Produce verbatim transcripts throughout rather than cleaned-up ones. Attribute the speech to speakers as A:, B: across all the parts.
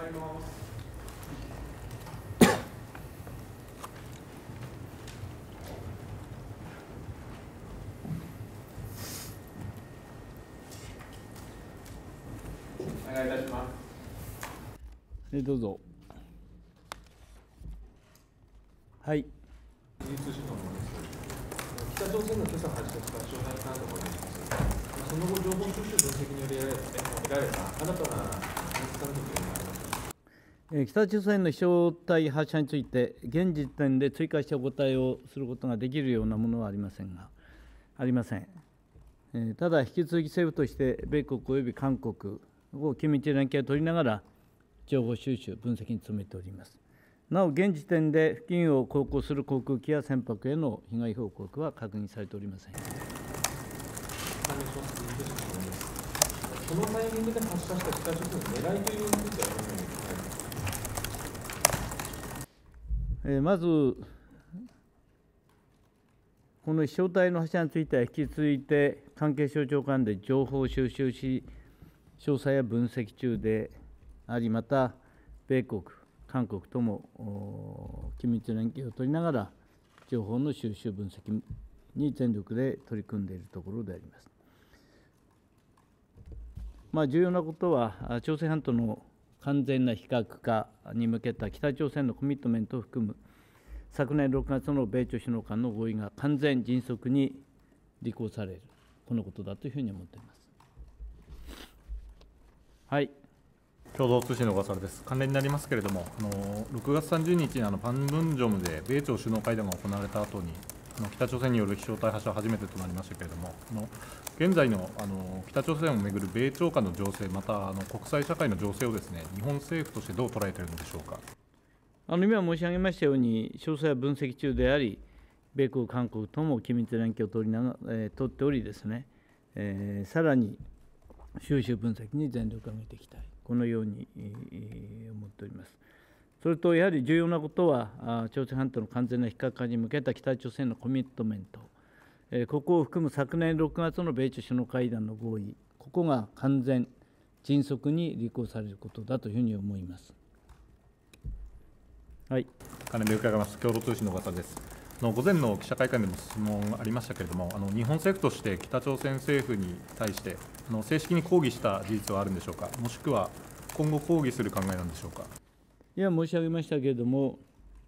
A: います。お願いいたします。
B: えどうぞ。はい。
A: ニュースシのものです。北朝鮮の今朝発射した飛翔体に関してお願いします。その後、情報収集分析により得られた新たな事実関係というのがあります。
B: 北朝鮮の飛翔体発射について、現時点で追加してお答えをすることができるようなものはありませんが、ありません。ただ、引き続き政府として、米国および韓国を緊密に連携を取りながら、情報収集、分析に努めております。なお、現時点で付近を航行する航空機や船舶への被害報告は確認されておりません。
A: そのタイミングで発射した北朝鮮の狙いというのについてはどのように考えますか。
B: えー、まず、この飛翔体の発射については、引き続いて関係省庁間で情報を収集し、詳細や分析中であり、また、米国、韓国とも緊密連携を取りながら、情報の収集、分析に全力で取り組んでいるところであります。まあ、重要なことは、朝鮮半島の完全な非核化に向けた北朝鮮のコミットメントを含む、昨年ろくがつの米朝首脳間の合意が完全、迅速に履行される、このことだというふうに思っています。はい。
C: 共同通信の小笠原です。関連になりますけれども、あのろくがつさんじゅうにちにあのパンムンジョムで米朝首脳会談が行われた後に、あの北朝鮮による飛翔体発射は初めてとなりましたけれども、あの現在のあの北朝鮮をめぐる米朝間の情勢、またあの国際社会の情勢をですね、日本政府としてどう捉えているのでしょうか。
B: あの今申し上げましたように、詳細は分析中であり、米国、韓国とも緊密連携を取りなが、えー、取っておりですね、えー、さらに収集分析に全力を挙げていきたい、このように、えー、思っております。それとやはり重要なことは、朝鮮半島の完全な非核化に向けた北朝鮮のコミットメント、えー、ここを含む昨年ろくがつの米朝首脳会談の合意、ここが完全、迅速に履行されることだというふうに思います。はい、
C: 関連で伺います。共同通信の小笠原です。の午前の記者会見でも質問ありましたけれども、あの日本政府として北朝鮮政府に対してあの正式に抗議した事実はあるんでしょうか、もしくは今後、抗議する考えなんでしょうか。
B: いや、申し上げましたけれども、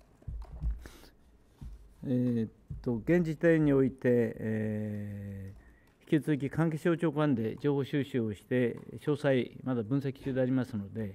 B: えー、っと現時点において、えー、引き続き関係省庁間で情報収集をして、詳細、まだ分析中でありますので、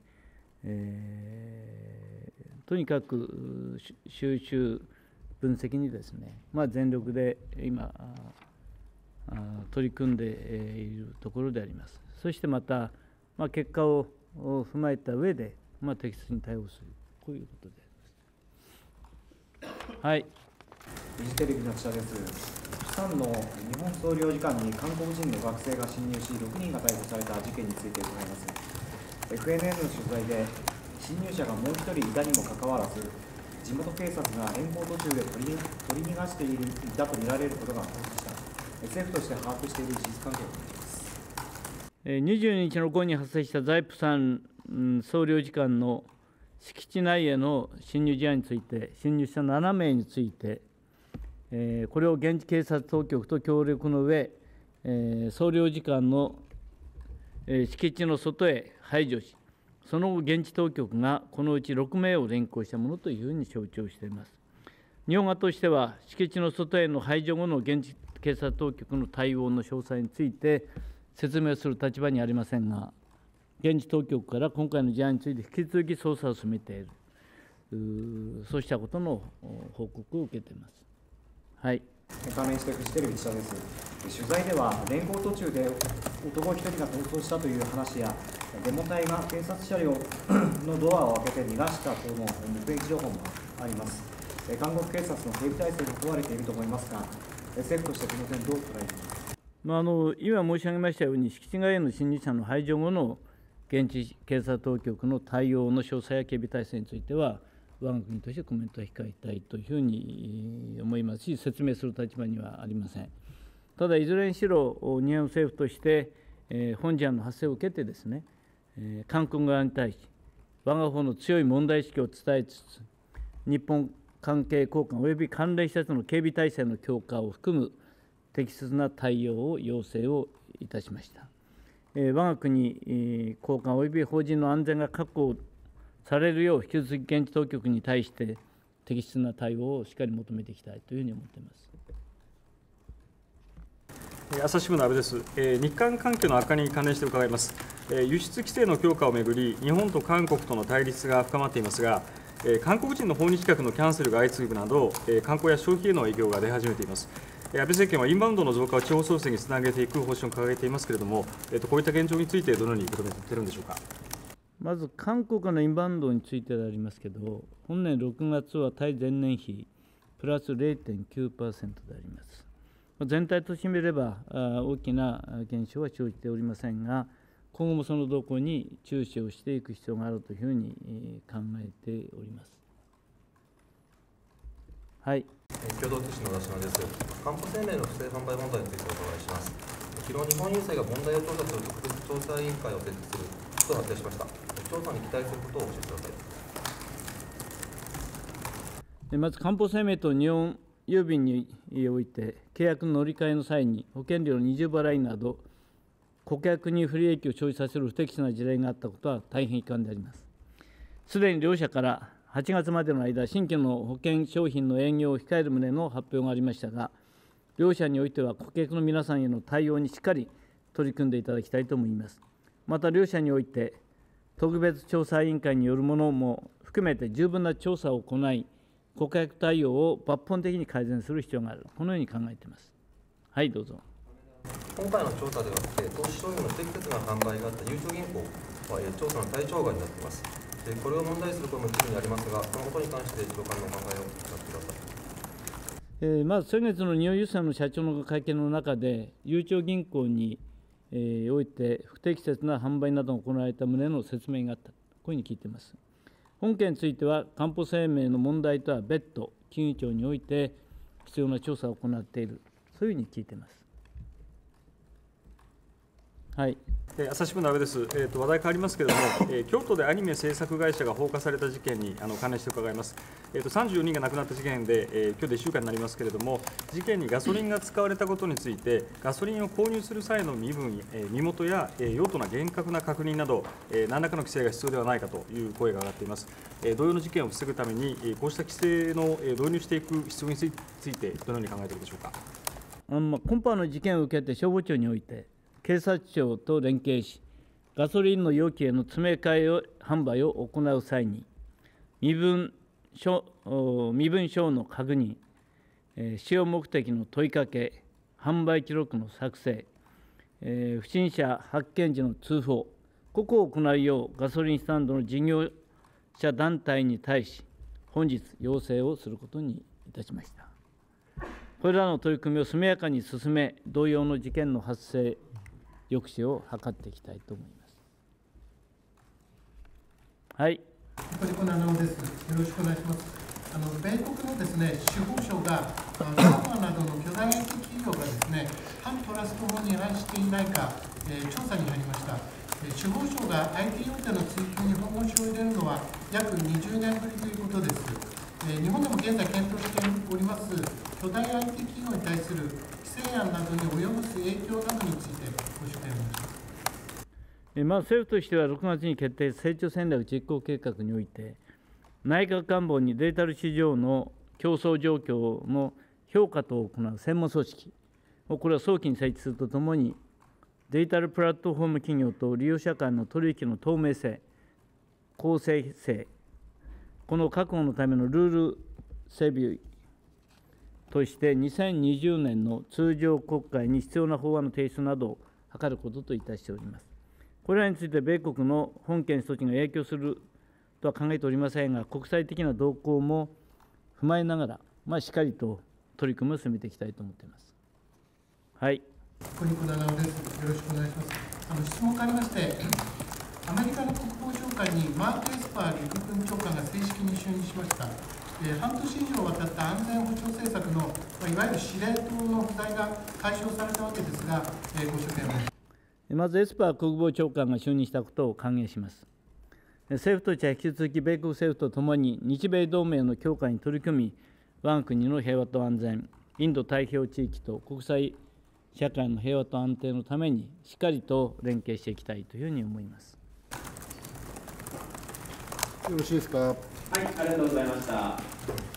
B: えー、とにかく収集、分析にですね、まあ、全力で今、取り組んでいるところであります。そしてまた、まあ、結果を踏まえた上で、まあ、適切に対応する、こういうことであります。はい。
D: フジテレビの記者です。釜山の日本総領事館に韓国人の学生が侵入し、ろくにんが逮捕された事件について伺います。エフエヌエヌ の取材で、侵入者がもう一人いたにもかかわらず、地元警察が連行途中で取り取り逃がしているいたと見られることが分かりました。政府として把握している事実関係をお願いします。
B: にじゅうににちの午後に発生した在プサン総領事館の敷地内への侵入事案について、侵入者ななめいについて、これを現地警察当局と協力の上、総領事館の敷地の外へ排除し、その後、現地当局がこのうちろくめいを連行したものというふうに承知をしています。日本側としては、敷地の外への排除後の現地警察当局の対応の詳細について説明する立場にありませんが、現地当局から今回の事案について引き続き捜査を進めている、そうしたことの報告を受けています。はい。
D: 関連してフジテレビ記者です。取材では、連行途中で男一人が逃走したという話や、デモ隊が警察車両のドアを開けて逃がしたとの目撃情報もあります。韓国警察の警備体制も問われていると思いますが、政府としてこの点、どう捉えていますか。
B: まあ、あの今申し上げましたように、敷地外への侵入者の排除後の現地警察当局の対応の詳細や警備体制については、我が国としてコメントを控えたいというふうに思いますし、説明する立場にはありません。ただ、いずれにしろ、日本政府として、本事案の発生を受けてですね、韓国側に対し、 我が方の強い問題意識を伝えつつ、日本関係高官および関連施設の警備体制の強化を含む適切な対応を要請をいたしました。えー、我が国、えー、高官および法人の安全が確保されるよう、引き続き現地当局に対して適切な対応をしっかり求めていきたいというふうに思っています。
E: 朝日新聞の阿部です。日韓関係の悪化に関連して伺います。輸出規制の強化をめぐり、日本と韓国との対立が深まっていますが、韓国人の訪日客のキャンセルが相次ぐなど、観光や消費への影響が出始めています。安倍政権はインバウンドの増加を地方創生につなげていく方針を掲げていますけれども、こういった現状について、どのように受け止めているんでしょうか。
B: まず、韓国のインバウンドについてでありますけれども、本年ろくがつは対前年比プラス ゼロてんきゅうパーセント であります。全体としてみれば、大きな減少は生じておりませんが、今後もその動向に注視をしていく必要があるというふうに考えております。はい。
F: 共同通信の小田島です。かんぽ生命の不正販売問題についてお伺いします。昨日、日本郵政が問題を調査する特別調査委員会を設置すると発表しました。調査に期待することを教えてください。
B: まず、かんぽ生命と日本郵便において、契約の乗り換えの際に保険料の二重払いなど、顧客に不利益を生じさせる不適切な事例があったことは大変遺憾であります。すでに両社からはちがつまでの間、新規の保険商品の営業を控える旨の発表がありましたが、両社においては顧客の皆さんへの対応にしっかり取り組んでいただきたいと思います。また、両社において、特別調査委員会によるものも含めて十分な調査を行い、顧客対応を抜本的に改善する必要がある、このように考えています。はい、どうぞ。
F: 今回の調査では、投資商品の不適切な販売があったゆうちょ銀行は調査の対象外になっています。これを問題視する声も一部にありますが、このことに関して長官のお考えを聞かせてください。
B: えー、まず先月の日本郵政の社長の会見の中で、ゆうちょ銀行に、えー、おいて不適切な販売などが行われた旨の説明があった、こういうふうに聞いています。本件については、かんぽ生命の問題とは別途、金融庁において必要な調査を行っている、そういうふうに聞いています。はい。
E: 朝日新聞の阿部です。えー、と話題変わりますけれども、えー、京都でアニメ制作会社が放火された事件にあの関連して伺います。えー、とさんじゅうよにんが亡くなった事件で、えー、今日でいっしゅうかんになりますけれども、事件にガソリンが使われたことについて、ガソリンを購入する際の身分、えー、身元や、えー、用途の厳格な確認など、えー、何らかの規制が必要ではないかという声が上がっています。えー、同様の事件を防ぐために、えー、こうした規制の、えー、導入していく必要について、どのように考えているでしょうか。
B: あの今般の事件を受けて、消防庁において、警察庁と連携し、ガソリンの容器への詰め替えを販売を行う際に、身分証身分証の確認、えー、使用目的の問いかけ、販売記録の作成、えー、不審者発見時の通報、ここを行うよう、ガソリンスタンドの事業者団体に対し、本日、要請をすることにいたしました。これらの取り組みを速やかに進め、同様の事件の発生、抑止を図っていきたいと思います。はい。
G: ニコニコななおです。よろしくお願いします。あの米国のですね、司法省がサーバーなどの巨大 アイティー 企業がですね、反トラスト法に違反していないか、えー、調査に入りました。えー、司法省が アイティー 大手の追及に本腰を入れるのは約にじゅうねんぶりということです。えー、日本でも現在検討しております巨大 アイティー 企業に対する規制案などに及ぼす影響などについてご紹介お願いします。
B: まず政府としてはろくがつに決定成長戦略実行計画において、内閣官房にデジタル市場の競争状況の評価等を行う専門組織を、これは早期に設置するとともに、デジタルプラットフォーム企業と利用者間の取引の透明性、公正性、この確保のためのルール整備として、にせんにじゅうねんの通常国会に必要な法案の提出などを図ることといたしております。これらについて米国の本件措置が影響するとは考えておりませんが、国際的な動向も踏まえながら、まあ、しっかりと取り組みを進めていきたいと思っています。はい。
G: 小肉七尾です。よろしくお願いします。あの質問がありまして、アメリカの国防長官にマーク・エスパー陸軍長官が正式に就任しました。えー、半年以上わたった安全保障政策の、まあ、いわゆる司令塔の不在が解消されたわけですが、えー、ご紹介お願いします。
B: まずエスパー国防長官が就任したことを歓迎します。 政府としては引き続き米国政府とともに日米同盟の強化に取り組み、我が国の平和と安全、インド太平洋地域と国際社会の平和と安定のためにしっかりと連携していきたいというふうに思います。
H: よろしいですか。はい、
D: ありがとうございました。